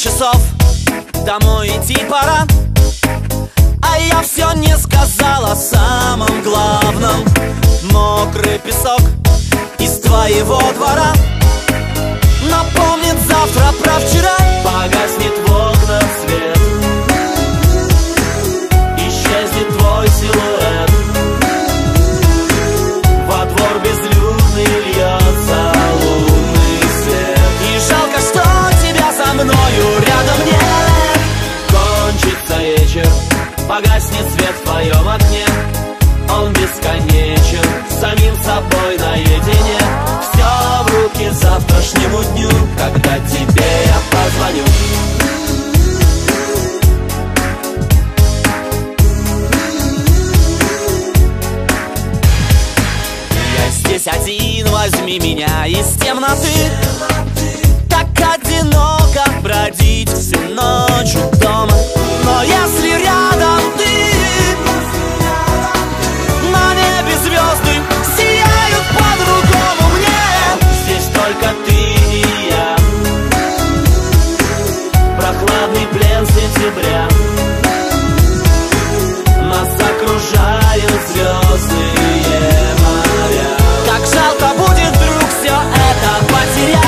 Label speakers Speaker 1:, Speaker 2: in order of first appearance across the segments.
Speaker 1: часов, домой идти пора, а я все не сказал о самом главном. Мокрый песок из твоего двора напомнит завтра про вчера. Погаснет в окнах свет, исчезнет твой силуэт, во двор безлюдный льется лунный свет. И жалко, что тебя со мною рядом нет. Кончится вечер, погаснет свет в твоем окне, он бесконечен, с самим собой наедине. Все в руки завтрашнему дню, когда тебе я позвоню. Я здесь один, возьми меня из темноты. Так одиноко бродить всю ночь у дома, но если рядом ты, на небе звезды сияют по-другому мне. Здесь только ты и я, прохладный плен сентября, нас окружают звездные моря. Так жалко будет вдруг все это потерять.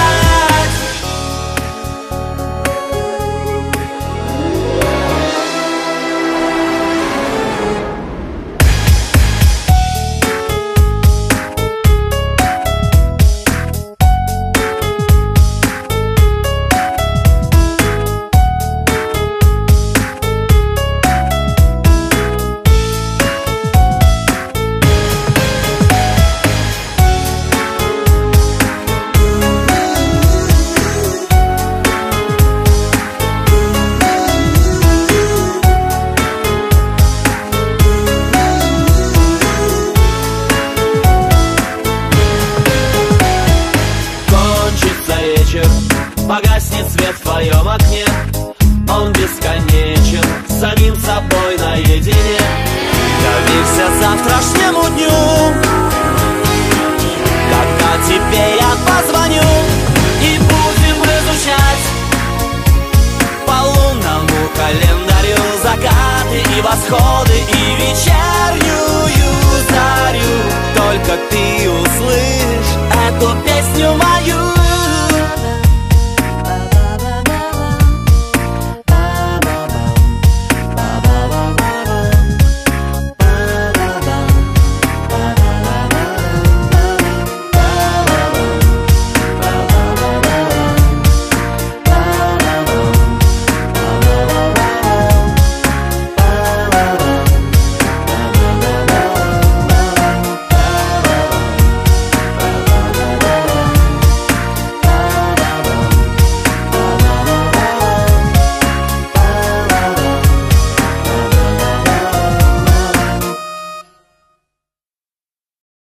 Speaker 1: Погаснет свет в твоем окне, он бесконечен, с самим собой наедине. Доверься завтрашнему дню, когда тебе я позвоню, и будем изучать по лунному календарю закаты и восходы и вечернюю зарю. Только ты услышь эту песню мою.